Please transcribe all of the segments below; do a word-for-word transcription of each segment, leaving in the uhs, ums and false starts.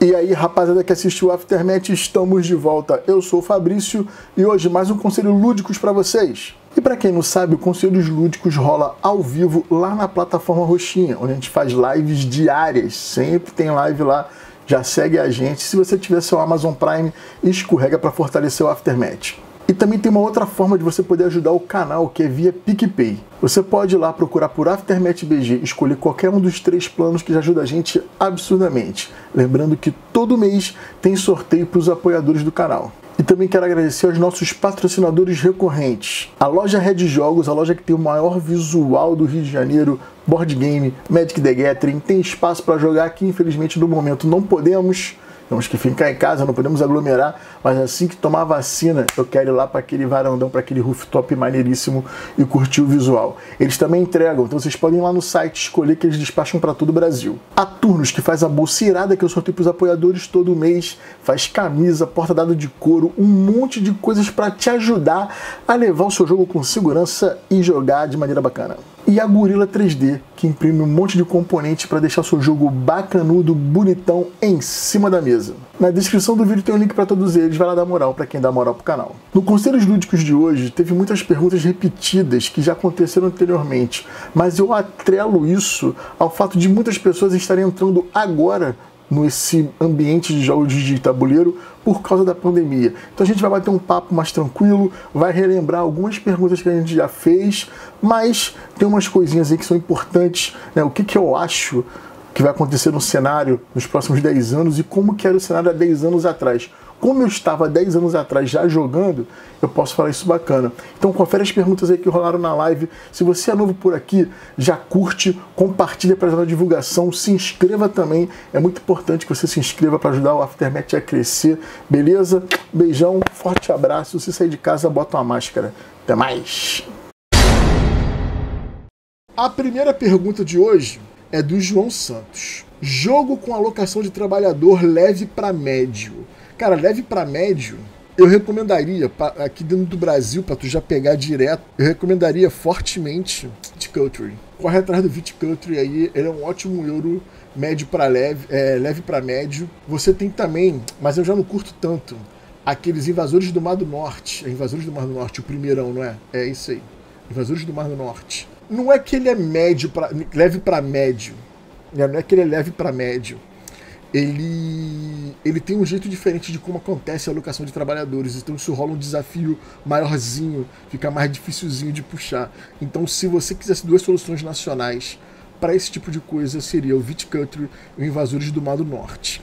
E aí, rapaziada que assistiu o Aftermath, estamos de volta. Eu sou o Fabrício e hoje mais um Conselho Lúdicos para vocês. E para quem não sabe, o Conselhos Lúdicos rola ao vivo lá na plataforma Roxinha, onde a gente faz lives diárias. Sempre tem live lá, já segue a gente. Se você tiver seu Amazon Prime, escorrega para fortalecer o Aftermath. E também tem uma outra forma de você poder ajudar o canal, que é via PicPay. Você pode ir lá procurar por Aftermath B G, escolher qualquer um dos três planos que já ajuda a gente absurdamente. Lembrando que todo mês tem sorteio para os apoiadores do canal. E também quero agradecer aos nossos patrocinadores recorrentes. A loja Red Jogos, a loja que tem o maior visual do Rio de Janeiro, board game, Magic the Gathering, tem espaço para jogar aqui, infelizmente no momento não podemos. Temos que ficar em casa, não podemos aglomerar, mas assim que tomar a vacina, eu quero ir lá para aquele varandão, para aquele rooftop maneiríssimo e curtir o visual. Eles também entregam, então vocês podem ir lá no site escolher que eles despacham para todo o Brasil. A Turnos, que faz a bolsa irada que eu sorteio para os apoiadores todo mês, faz camisa, porta-dado de couro, um monte de coisas para te ajudar a levar o seu jogo com segurança e jogar de maneira bacana. E a Gorilla três D, que imprime um monte de componentes para deixar seu jogo bacanudo, bonitão, em cima da mesa. Na descrição do vídeo tem um link para todos eles, vai lá dar moral para quem dá moral pro canal. No Conselhos Lúdicos de hoje, teve muitas perguntas repetidas que já aconteceram anteriormente, mas eu atrelo isso ao fato de muitas pessoas estarem entrando agora nesse ambiente de jogos de tabuleiro por causa da pandemia. Então a gente vai bater um papo mais tranquilo, vai relembrar algumas perguntas que a gente já fez, mas tem umas coisinhas aí que são importantes, né? O que que eu acho que vai acontecer no cenário nos próximos dez anos e como que era o cenário há dez anos atrás. Como eu estava há dez anos atrás já jogando, eu posso falar isso bacana. Então confere as perguntas aí que rolaram na live. Se você é novo por aqui, já curte, compartilha para ajudar a divulgação, se inscreva também. É muito importante que você se inscreva para ajudar o Aftermath a crescer. Beleza? Beijão, forte abraço. Se sair de casa, bota uma máscara. Até mais! A primeira pergunta de hoje é do João Santos. Jogo com alocação de trabalhador leve para médio. Cara, leve para médio, eu recomendaria, pra, aqui dentro do Brasil, para tu já pegar direto, eu recomendaria fortemente Viticulture. Corre atrás do Viticulture aí, ele é um ótimo euro médio para leve, é, leve para médio. Você tem também, mas eu já não curto tanto, aqueles Invasores do Mar do Norte. É Invasores do Mar do Norte, o primeirão, não é? É isso aí. Invasores do Mar do Norte. Não é que ele é médio pra, leve para médio, né? Não é que ele é leve para médio. Ele, ele tem um jeito diferente de como acontece a alocação de trabalhadores, então isso rola um desafio maiorzinho, fica mais dificilzinho de puxar. Então se você quisesse duas soluções nacionais para esse tipo de coisa, seria o Viticulture e o Invasores do Mar do Norte.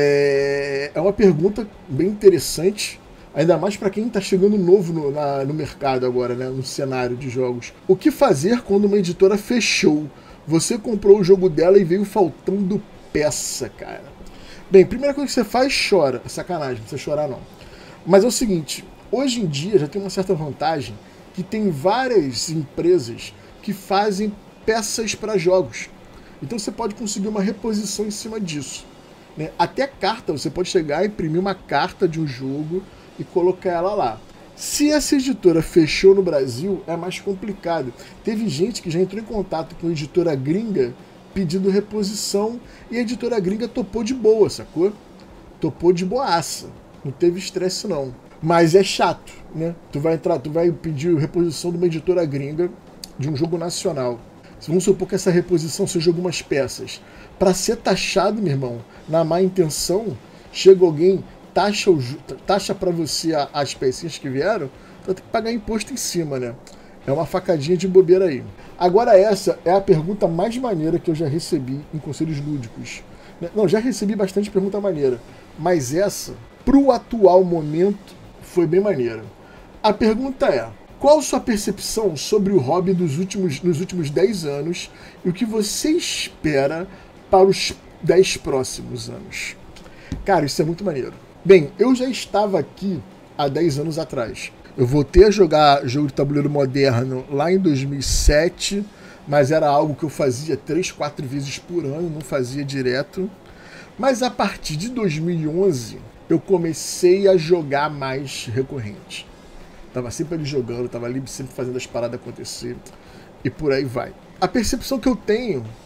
É, é uma pergunta bem interessante, ainda mais para quem está chegando novo no, na, no mercado agora, né, no cenário de jogos. O que fazer quando uma editora fechou? Você comprou o jogo dela e veio faltando peça, cara. Bem, primeira coisa que você faz, chora. Sacanagem, não precisa chorar não. Mas é o seguinte, hoje em dia já tem uma certa vantagem que tem várias empresas que fazem peças para jogos. Então você pode conseguir uma reposição em cima disso, né? Até carta, você pode chegar e imprimir uma carta de um jogo e colocar ela lá. Se essa editora fechou no Brasil, é mais complicado. Teve gente que já entrou em contato com a editora gringa pedindo reposição e a editora gringa topou de boa, sacou? Topou de boaça. Não teve estresse não. Mas é chato, né? Tu vai entrar, tu vai pedir reposição de uma editora gringa de um jogo nacional. Vamos supor que essa reposição seja algumas peças. Para ser taxado, meu irmão, na má intenção, chega alguém, taxa, o, taxa para você as pecinhas que vieram, tu vai ter que pagar imposto em cima, né? É uma facadinha de bobeira aí. Agora essa é a pergunta mais maneira que eu já recebi em Conselhos Lúdicos. Não, já recebi bastante pergunta maneira, mas essa, pro atual momento, foi bem maneira. A pergunta é, qual sua percepção sobre o hobby dos últimos, nos últimos dez anos e o que você espera para os dez próximos anos? Cara, isso é muito maneiro. Bem, eu já estava aqui há dez anos atrás. Eu voltei a jogar jogo de tabuleiro moderno lá em dois mil e sete, mas era algo que eu fazia três, quatro vezes por ano, não fazia direto. Mas a partir de dois mil e onze, eu comecei a jogar mais recorrente. Tava sempre ali jogando, tava ali sempre fazendo as paradas acontecer e por aí vai. A percepção que eu tenho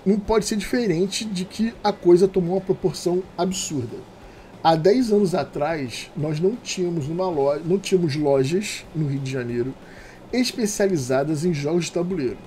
não pode ser diferente de que a coisa tomou uma proporção absurda. Há dez anos atrás, nós não tínhamos, uma loja, não tínhamos lojas no Rio de Janeiro especializadas em jogos de tabuleiro.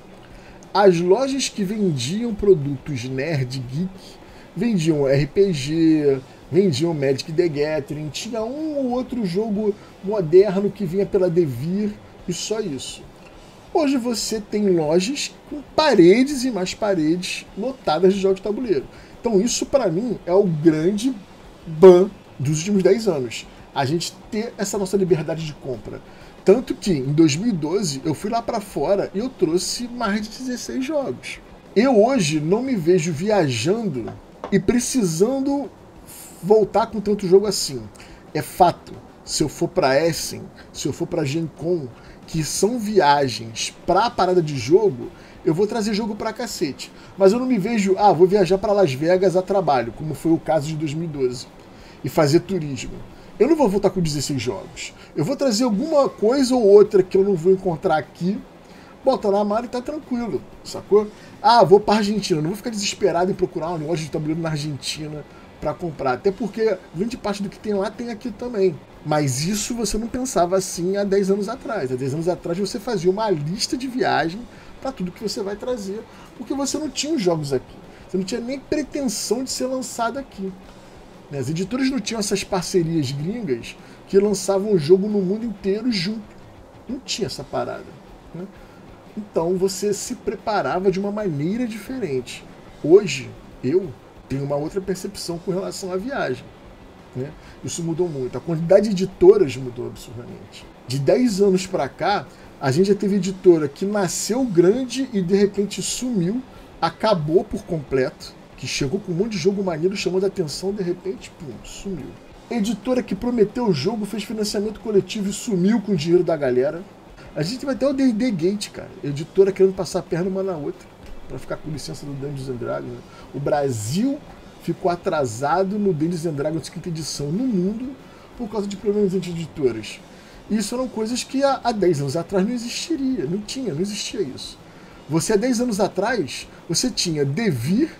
As lojas que vendiam produtos nerd geek vendiam R P G, vendiam Magic the Gathering, tinha um ou outro jogo moderno que vinha pela Devir e só isso. Hoje você tem lojas com paredes e mais paredes lotadas de jogos de tabuleiro. Então isso para mim é o grande ban dos últimos dez anos. A gente ter essa nossa liberdade de compra. Tanto que em dois mil e doze eu fui lá para fora e eu trouxe mais de dezesseis jogos. Eu hoje não me vejo viajando e precisando voltar com tanto jogo assim. É fato, se eu for para Essen, se eu for para Gen Con, que são viagens para a parada de jogo, eu vou trazer jogo pra cacete. Mas eu não me vejo, ah, vou viajar para Las Vegas a trabalho, como foi o caso de dois mil e doze, e fazer turismo. Eu não vou voltar com dezesseis jogos. Eu vou trazer alguma coisa ou outra que eu não vou encontrar aqui, bota na mala e tá tranquilo, sacou? Ah, vou pra Argentina, eu não vou ficar desesperado em procurar uma loja de tabuleiro na Argentina para comprar, até porque grande parte do que tem lá tem aqui também. Mas isso você não pensava assim há dez anos atrás. Há dez anos atrás você fazia uma lista de viagem para tudo que você vai trazer, porque você não tinha os jogos aqui. Você não tinha nem pretensão de ser lançado aqui. As editoras não tinham essas parcerias gringas que lançavam o jogo no mundo inteiro junto. Não tinha essa parada, né? Então você se preparava de uma maneira diferente. Hoje, eu tenho uma outra percepção com relação à viagem, né? Isso mudou muito. A quantidade de editoras mudou absurdamente. De dez anos para cá, a gente já teve editora que nasceu grande e de repente sumiu, acabou por completo, que chegou com um monte de jogo maneiro, chamando a atenção, de repente, pum, sumiu. Editora que prometeu o jogo, fez financiamento coletivo e sumiu com o dinheiro da galera. A gente vai até o D and D Gate, cara. Editora querendo passar a perna uma na outra, para ficar com licença do Dungeons and Dragons, né? O Brasil ficou atrasado no Dungeons and Dragons quinta edição no mundo por causa de problemas entre editoras. E isso eram coisas que há, há dez anos atrás não existiria, não tinha, não existia isso. Você há dez anos atrás, você tinha Devir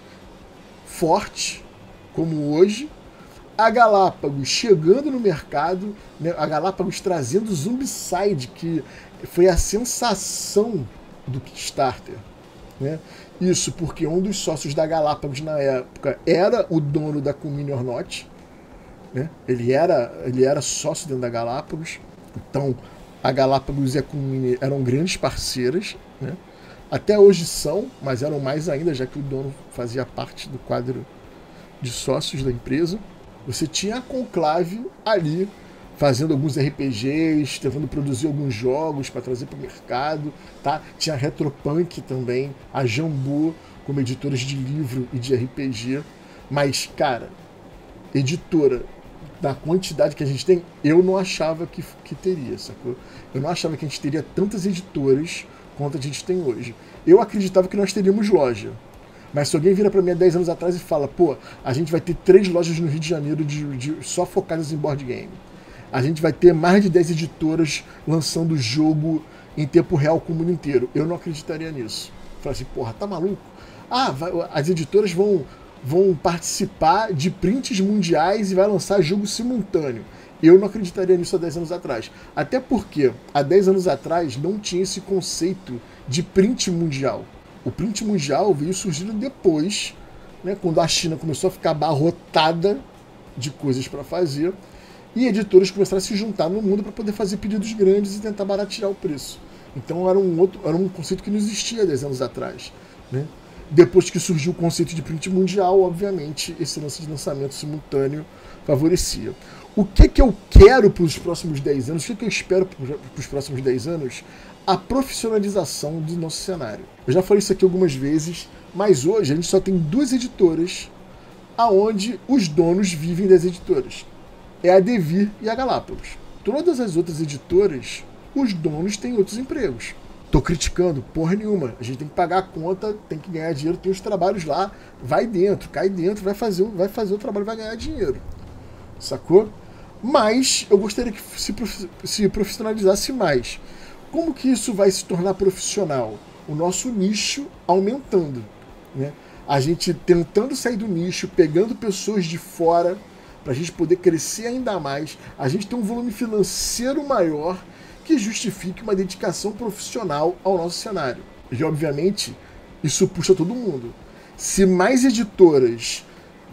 forte, como hoje, a Galápagos chegando no mercado, né, a Galápagos trazendo o Zombicide, que foi a sensação do Kickstarter, né? Isso porque um dos sócios da Galápagos na época era o dono da Comini or Not, né? Ele era, ele era sócio dentro da Galápagos, então a Galápagos e a Comini eram grandes parceiras, né? Até hoje são, mas eram mais ainda, já que o dono fazia parte do quadro de sócios da empresa. Você tinha a Conclave ali, fazendo alguns R P Gs, tentando produzir alguns jogos para trazer para o mercado, tá? Tinha a Retropunk também, a Jambu, como editoras de livro e de R P G. Mas, cara, editora da quantidade que a gente tem, eu não achava que, que teria, sacou? Eu não achava que a gente teria tantas editoras quanto a gente tem hoje. Eu acreditava que nós teríamos loja. Mas se alguém vira para mim há dez anos atrás e fala, pô, a gente vai ter três lojas no Rio de Janeiro de, de, só focadas em board game. A gente vai ter mais de dez editoras lançando jogo em tempo real com o mundo inteiro. Eu não acreditaria nisso. Eu falei assim, porra, tá maluco? Ah, vai, as editoras vão, vão participar de prints mundiais e vai lançar jogo simultâneo. Eu não acreditaria nisso há dez anos atrás. Até porque, há dez anos atrás, não tinha esse conceito de print mundial. O print mundial veio surgindo depois, né, quando a China começou a ficar abarrotada de coisas para fazer, e editoras começaram a se juntar no mundo para poder fazer pedidos grandes e tentar baratear o preço. Então era um, outro, era um conceito que não existia há dez anos atrás, né? Depois que surgiu o conceito de print mundial, obviamente, esse lance de lançamento simultâneo favorecia. O que, que eu quero para os próximos dez anos, o que, que eu espero para os próximos dez anos? A profissionalização do nosso cenário. Eu já falei isso aqui algumas vezes, mas hoje a gente só tem duas editoras aonde os donos vivem das editoras. É a Devir e a Galápagos. Todas as outras editoras, os donos têm outros empregos. Tô criticando, porra nenhuma. A gente tem que pagar a conta, tem que ganhar dinheiro, tem os trabalhos lá, vai dentro, cai dentro, vai fazer, vai fazer o trabalho, vai ganhar dinheiro. Sacou? Mas eu gostaria que se, se profissionalizasse mais. Como que isso vai se tornar profissional? O nosso nicho aumentando, né? A gente tentando sair do nicho, pegando pessoas de fora, para a gente poder crescer ainda mais, a gente tem um volume financeiro maior que justifique uma dedicação profissional ao nosso cenário. E, obviamente, isso puxa todo mundo. Se mais editoras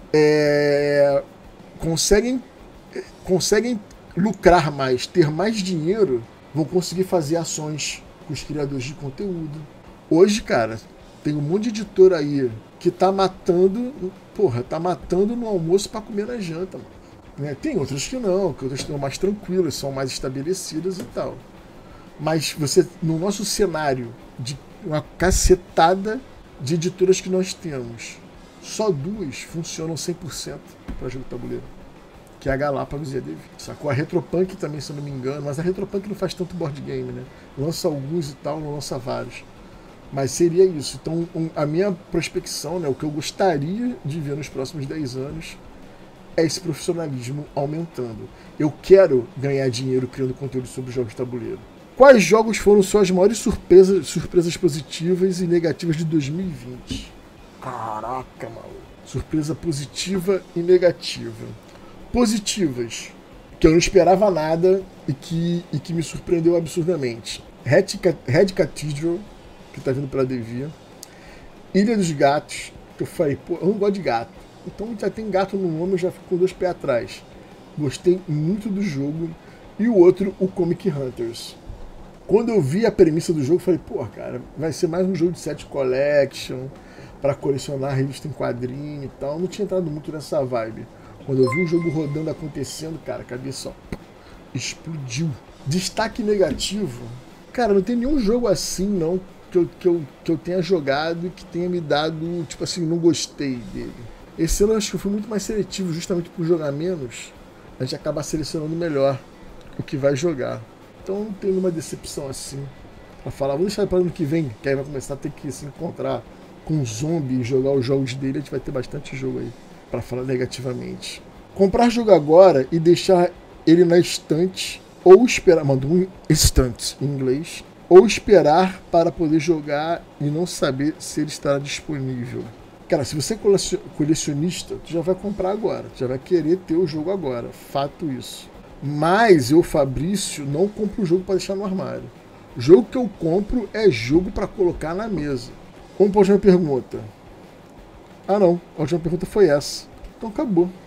é, conseguem, conseguem lucrar mais, ter mais dinheiro, vão conseguir fazer ações com os criadores de conteúdo. Hoje, cara, tem um monte de editor aí que tá matando, porra, tá matando no almoço para comer na janta, mano. Né? Tem outras que não, que outras estão mais tranquilas, são mais estabelecidas e tal. Mas você, no nosso cenário de uma cacetada de editoras que nós temos, só duas funcionam cem por cento para jogo de tabuleiro, que é a Galápagos e a Devir. Sacou? A Retropunk também, se eu não me engano, mas a Retropunk não faz tanto board game, né? Lança alguns e tal, não lança vários. Mas seria isso. Então, um, a minha prospecção, né, o que eu gostaria de ver nos próximos dez anos, é esse profissionalismo aumentando. Eu quero ganhar dinheiro criando conteúdo sobre jogos de tabuleiro. Quais jogos foram suas maiores surpresas, surpresas positivas e negativas de dois mil e vinte? Caraca, maluco. Surpresa positiva e negativa. Positivas, que eu não esperava nada e que, e que me surpreendeu absurdamente. Red, Red Cathedral, que tá vindo pela Devir. Ilha dos Gatos, que eu falei, pô, eu não gosto de gato. Então já tem gato no nome, eu já fico com dois pés atrás. Gostei muito do jogo. E o outro, o Comic Hunters. Quando eu vi a premissa do jogo, eu falei, pô, cara, vai ser mais um jogo de set collection, para colecionar revista em quadrinho e tal. Eu não tinha entrado muito nessa vibe. Quando eu vi o jogo rodando, acontecendo, cara, a cabeça, ó, explodiu. Destaque negativo. Cara, não tem nenhum jogo assim, não, que eu, que eu, que eu tenha jogado e que tenha me dado, tipo assim, não gostei dele. Esse ano eu acho que eu fui muito mais seletivo, justamente por jogar menos. A gente acaba selecionando melhor o que vai jogar. Então não tem nenhuma decepção assim pra falar. Vou deixar para o ano que vem, que aí vai começar a ter que se encontrar com um zombie e jogar os jogos dele. A gente vai ter bastante jogo aí pra falar negativamente. Comprar jogo agora e deixar ele na estante, ou esperar, mandou um estante em inglês, ou esperar para poder jogar e não saber se ele estará disponível. Cara, se você é colecionista, tu já vai comprar agora, tu já vai querer ter o jogo agora, fato isso. Mas eu, Fabrício, não compro o jogo para deixar no armário. O jogo que eu compro é jogo para colocar na mesa. Vamos para a última pergunta. Ah não, a última pergunta foi essa. Então acabou.